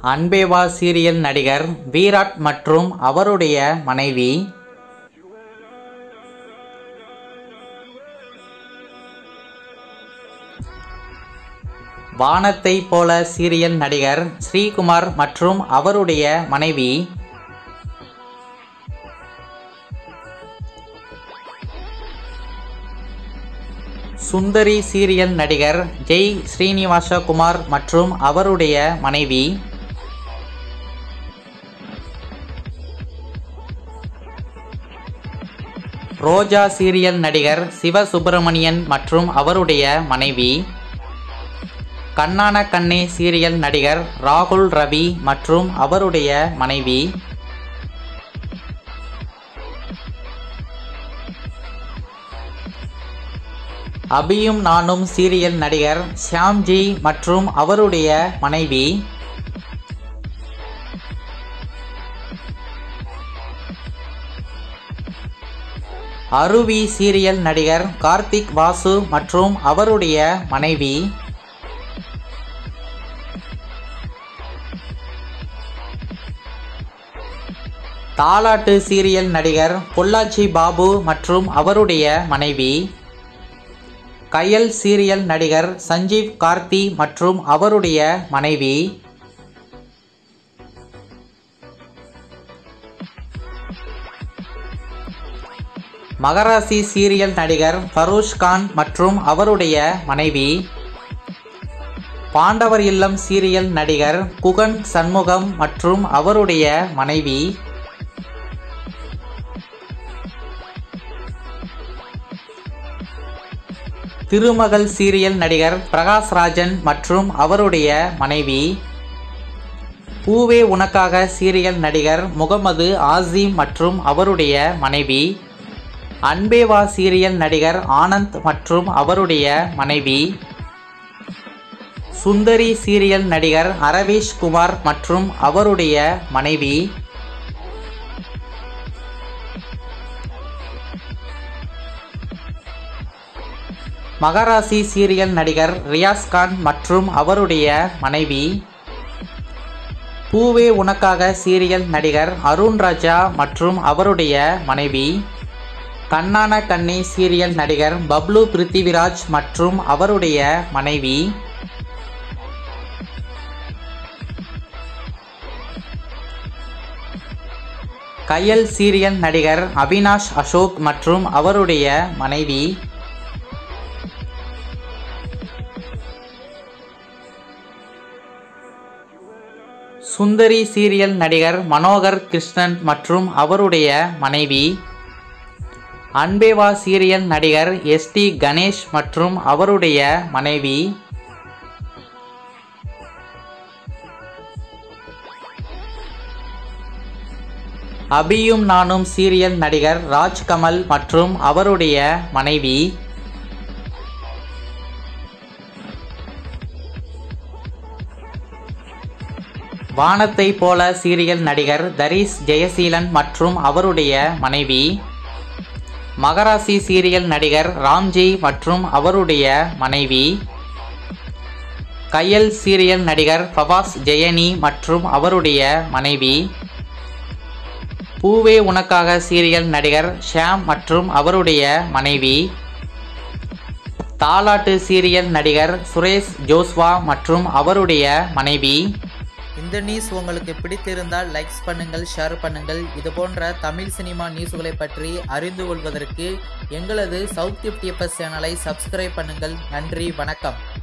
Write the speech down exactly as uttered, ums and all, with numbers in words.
அன்பே வா சீரியல் நடிகர் விராட் மற்றும் அவருடைய மனைவி. வானத்தை போல சீரியல் நடிகர் ஸ்ரீகுமார் மற்றும் அவருடைய மனைவி. சுந்தரி சீரியல் நடிகர் ஜெய் ஸ்ரீனிவாச குமார் மற்றும் அவருடைய மனைவி. ரோஜா சீரியல் நடிகர் சிவசுப்பிரமணியன் மற்றும் அவருடைய மனைவி. கண்ணான கண்ணே சீரியல் நடிகர் ராகுல் ரவி மற்றும் அவருடைய மனைவி. அபியும் நானும் சீரியல் நடிகர் ஷியாம்ஜி மற்றும் அவருடைய மனைவி. அருவி சீரியல் நடிகர் கார்த்திக் வாசு மற்றும் அவருடைய மனைவி. தாலாட்டு சீரியல் நடிகர் பொள்ளாச்சி பாபு மற்றும் அவருடைய மனைவி. கயல் சீரியல் நடிகர் சஞ்சீவ் கார்த்தி மற்றும் அவருடைய மனைவி. மகராசி சீரியல் நடிகர் ஃபரூஷ் கான் மற்றும் அவருடைய மனைவி. பாண்டவர் இல்லம் சீரியல் நடிகர் குகன் சண்முகம் மற்றும் அவருடைய மனைவி. திருமகள் சீரியல் நடிகர் பிரகாஷ் ராஜன் மற்றும் அவருடைய மனைவி. பூவே உனக்காக சீரியல் நடிகர் முகமது ஆசிம் மற்றும் அவருடைய மனைவி. அன்பே வா சீரியல் நடிகர் ஆனந்த் மற்றும் அவருடைய மனைவி. சுந்தரி சீரியல் நடிகர் அரவேஷ் குமார் மற்றும் அவருடைய மனைவி. மகராசி சீரியல் நடிகர் ரியாஸ் கான் மற்றும் அவருடைய மனைவி. பூவே உனக்காக சீரியல் நடிகர் அருண் ராஜா மற்றும் அவருடைய மனைவி. கண்ணான கண்ணே சீரியல் நடிகர் பப்ளு பிருத்திவிராஜ் மற்றும் அவருடைய மனைவி. கயல் சீரியல் நடிகர் அவினாஷ் அசோக் மற்றும் அவருடைய மனைவி. சுந்தரி சீரியல் நடிகர் மனோகர் கிருஷ்ணன் மற்றும் அவருடைய மனைவி. அன்பே வா சீரியல் நடிகர் எஸ் டி கணேஷ் மற்றும் அவருடைய மனைவி. அபியும் நானும் சீரியல் நடிகர் ராஜ்கமல் மற்றும் அவருடைய மனைவி. வானத்தை போல சீரியல் நடிகர் தரிஸ் ஜெயசீலன் மற்றும் அவருடைய மனைவி. மகராசி சீரியல் நடிகர் ராம்ஜி மற்றும் அவருடைய மனைவி. கயல் சீரியல் நடிகர் ஃபவாஸ் ஜெயனி மற்றும் அவருடைய மனைவி. பூவே உனக்காக சீரியல் நடிகர் ஷியாம் மற்றும் அவருடைய மனைவி. தாலாட்டு சீரியல் நடிகர் சுரேஷ் ஜோஸ்வா மற்றும் அவருடைய மனைவி. இந்த நியூஸ் உங்களுக்கு பிடித்திருந்தால் லைக்ஸ் பண்ணுங்கள், ஷேர் பண்ணுங்கள். இது போன்ற தமிழ் சினிமா நியூஸ்களை பற்றி அறிந்து கொள்வதற்கு எங்களது சவுத் எஃப்டிஎஃப்எஸ் சேனலை சப்ஸ்கிரைப் பண்ணுங்கள். நன்றி, வணக்கம்.